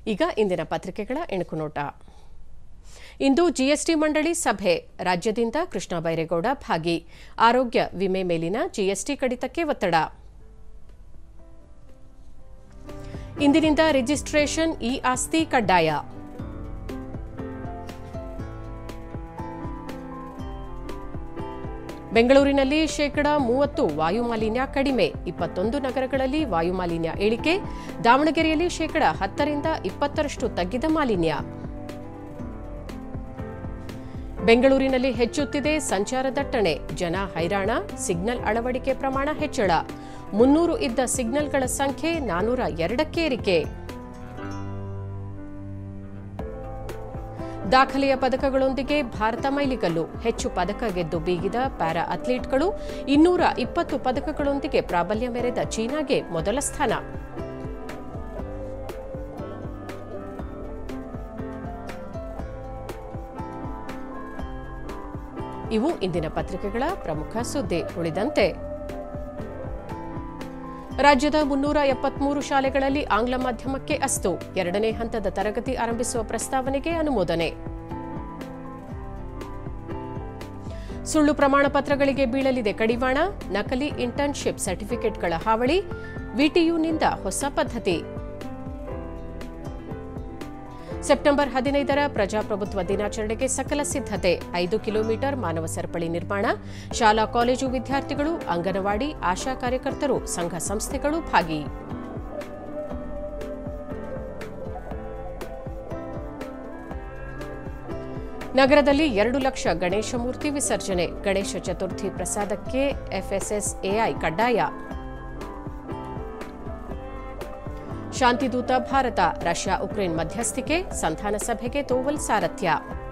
ಈಗ ಇಂದಿನ ಪತ್ರಿಕೆಗಳ ಎಣುಕು ನೋಟ. ಇಂದು ಜಿಎಸ್ಟಿ ಮಂಡಳಿ ಸಭೆ. ರಾಜ್ಯದಿಂದ ಕೃಷ್ಣ ಬೈರೇಗೌಡ ಭಾಗಿ. ಆರೋಗ್ಯ ವಿಮೆ ಮೇಲಿನ ಜಿಎಸ್ಟಿ ಕಡಿತಕ್ಕೆ ಒತ್ತಡ. ಇಂದಿನಿಂದ ರಿಜಿಸ್ಟ್ರೇಷನ್ ಇ ಆಸ್ತಿ ಕಡ್ಡಾಯ. ಬೆಂಗಳೂರಿನಲ್ಲಿ 30% ವಾಯುಮಾಲಿನ್ಯ ಕಡಿಮೆ. 21 ನಗರಗಳಲ್ಲಿ ವಾಯುಮಾಲಿನ್ಯ ಇಳಿಕೆ. ದಾವಣಗೆರೆಯಲ್ಲಿ 10% 20% ತಗ್ಗಿದ ಮಾಲಿನ್ಯ. ಬೆಂಗಳೂರಿನಲ್ಲಿ ಹೆಚ್ಚುತ್ತಿದೆ ಸಂಚಾರ ದಟ್ಟಣೆ. ಜನ ಹೈರಾಣ. ಸಿಗ್ನಲ್ ಅಳವಡಿಕೆ ಪ್ರಮಾಣ ಹೆಚ್ಚಳ. 300 ಇದ್ದ ಸಿಗ್ನಲ್ಗಳ ಸಂಖ್ಯೆ 402ಕ್ಕೆ ಏರಿಕೆ. ದಾಖಲೆಯ ಪದಕಗಳೊಂದಿಗೆ ಭಾರತ ಮೈಲಿಗಲ್ಲು. ಹೆಚ್ಚು ಪದಕ ಗೆದ್ದು ಬೀಗಿದ ಪ್ಯಾರಾ ಅಥ್ಲೀಟ್ಗಳು. 220 ಪದಕಗಳೊಂದಿಗೆ ಪ್ರಾಬಲ್ಯ ಮೆರೆದ ಚೀನಾಗೆ ಮೊದಲ ಸ್ಥಾನ. ಇವು ಇಂದಿನ ಪತ್ರಿಕೆಗಳ ಪ್ರಮುಖ ಸುದ್ದಿ. ಉಳಿದಂತೆ ರಾಜ್ಯದ 373 ಶಾಲೆಗಳಲ್ಲಿ ಆಂಗ್ಲ ಮಾಧ್ಯಮಕ್ಕೆ ಅಸ್ತು. 2ನೇ ಹಂತದ ತರಗತಿ ಆರಂಭಿಸುವ ಪ್ರಸ್ತಾವನೆಗೆ ಅನುಮೋದನೆ. ಸುಳ್ಳು ಪ್ರಮಾಣ ಪತ್ರಗಳಿಗೆ ಬೀಳಲಿದೆ ಕಡಿವಾಣ. ನಕಲಿ ಇಂಟರ್ನ್ಶಿಪ್ ಸರ್ಟಿಫಿಕೇಟ್ಗಳ ಹಾವಳಿ. ವಿಟಿಯುನಿಂದ ಹೊಸ ಪದ್ಧತಿ. ಸೆಪ್ಟೆಂಬರ್ 15ರ ಪ್ರಜಾಪ್ರಭುತ್ವ ದಿನಾಚರಣೆಗೆ ಸಕಲ ಸಿದ್ಧತೆ. 5 ಕಿಲೋಮೀಟರ್ ಮಾನವ ಸರಪಳಿ ನಿರ್ಮಾಣ. ಶಾಲಾ ಕಾಲೇಜು ವಿದ್ಯಾರ್ಥಿಗಳು, ಅಂಗನವಾಡಿ, ಆಶಾ ಕಾರ್ಯಕರ್ತರು, ಸಂಘ ಸಂಸ್ಥೆಗಳು ಭಾಗಿ. ನಗರದಲ್ಲಿ 2 ಲಕ್ಷ ಗಣೇಶ ಮೂರ್ತಿ ವಿಸರ್ಜನೆ. ಗಣೇಶ ಚತುರ್ಥಿ ಪ್ರಸಾದಕ್ಕೆ ಎಫ್ಎಸ್ಎಸ್ಎಐ ಕಡ್ಡಾಯ. ಶಾಂತಿದೂತ ಭಾರತ. ರಷ್ಯಾ ಉಕ್ರೇನ್ ಮಧ್ಯಸ್ಥಿಕೆ. ಸಂಧಾನ ಸಭೆಗೆ ತೋವಲ್ ಸಾರಥ್ಯ.